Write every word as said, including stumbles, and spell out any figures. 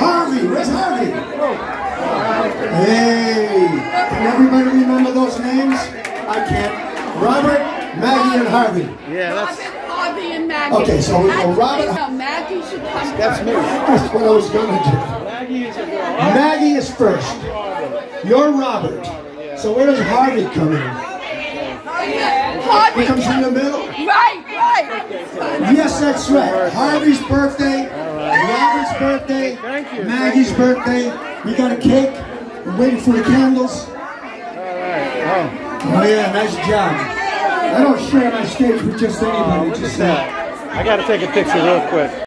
Harvey. Where's Harvey? Hey. Can everybody remember those names? I can't. Robert, Maggie, and Harvey. Yeah, that's... Robert, Harvey, and Maggie. Okay, so we go Robert. No, Maggie should come That's first. me. That's what I was going to do. Maggie is a girl. Maggie is first. You're Robert. So where does Harvey come in? Harvey He comes in the middle? Right, right. Yes, that's right. Harvey's birthday, Robert's birthday, Maggie's birthday. We got a cake. We're waiting for the candles. Oh yeah, nice job. I don't share my stage with just anybody. Just I gotta take a picture real quick.